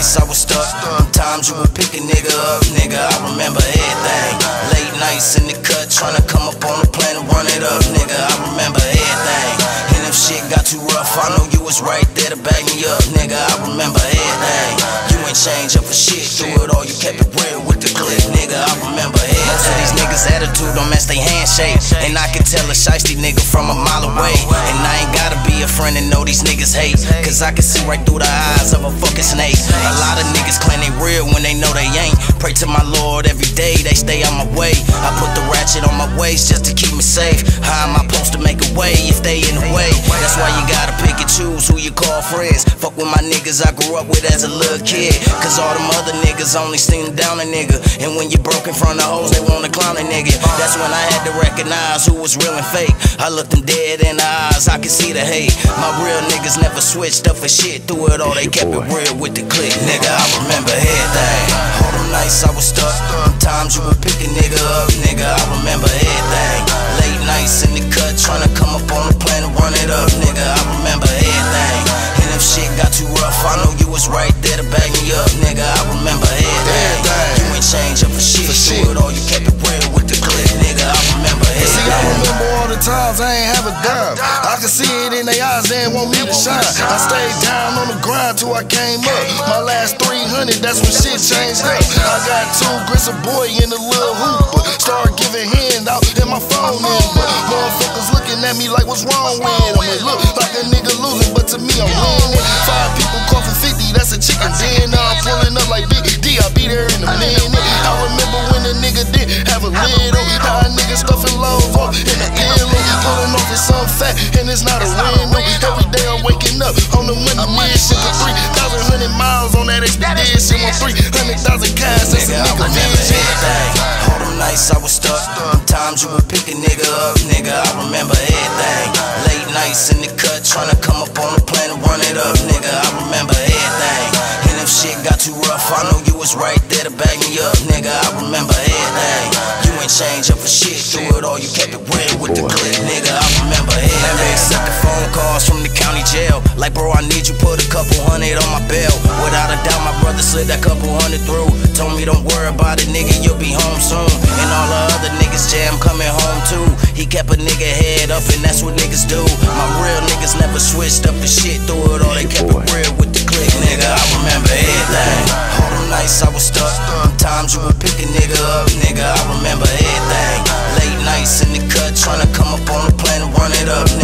nights I was stuck. Sometimes you would pick a nigga up, nigga, I remember everything. Late nights in the cut, tryna come up on the plan and run it up, nigga, I remember everything. And if shit got too rough, I know you was right there to back me up, nigga, I remember everything. You ain't changed up for shit, through it all, you kept it real with the clip, nigga, I remember everything. Most of these niggas' attitude don't match they handshake, and I can tell a shiesty nigga from a mile away. And I ain't gotta be a friend and know these niggas hate, cause I can see right through the eyes of a fucking snake. A lot of niggas claim they real when they know they ain't. Pray to my Lord every day, they stay on my way. I put the ratchet on my waist just to keep me safe. How am I supposed to make a way if they in the way? That's why you gotta pick and choose who you call friends. Fuck with my niggas I grew up with as a little kid, cause all them other niggas only seen down a nigga. And when you broke in front of hoes, they wanna clown a nigga. That's when I had to recognize who was real and fake. I looked them dead in the eyes, I could see the hate. My real niggas never switched up for shit, through it all they kept it real with the click, nigga, I remember everything. All them nights I was stuck, sometimes you would pick a nigga up, nigga, I remember everything. Late nights in the cut, tryna come up on the plan and run it up, nigga, I remember everything. And if shit got too rough, I know you was right there to back me up, nigga, I remember everything. You ain't changed up for shit, through it all, you kept it real with the click, nigga, I remember everything. See, I remember all the times I ain't have a dime. I can see it in their eyes, they ain't want me to shine. I stayed down on the grind till I came up. My last 300, that's when shit changed up. I got 2 grits of boy in the little hooper. Started giving hand out in my phone number. Motherfuckers looking at me like what's wrong with them. It look like a nigga losing, but to me I'm winning. 5 people call for 50, that's a chicken dinner. I'm pulling up like Big D, I'll be there in a minute. I remember when a nigga did have a lid on. Now a nigga stuffing loads off in the pillow. Pulling off his something fat, and it's not a window. Every day I'm waking up on the money mission. For 3,100 miles on that expedition. On 300,000 cash, that's a nigga vision. All them nights I was stuck, sometimes you would pick a nigga up, nigga, I remember everything. Late nights in the cut, tryna come up on the plan and run it up, nigga, I remember everything. And if shit got too rough, I know you was right there to back me up, nigga, I remember everything. You ain't changed up for shit, through it all, you kept it real with the clip, nigga, I remember everything. Never accepted phone calls from the county jail, like bro, I need you, put a couple hundred on my bail. Without a doubt, my brother slid that couple hundred through. Told me don't worry about it, nigga, you'll be home soon. And all the other niggas jam coming home too. He kept a nigga head up, and that's what niggas do. My real niggas never switched up for shit, through it all, they kept it real with the click, nigga, I remember everything. All them nights I was stuck, sometimes you would pick a nigga up, nigga, I remember everything. Late nights in the cut, tryna come up on the plan and run it up,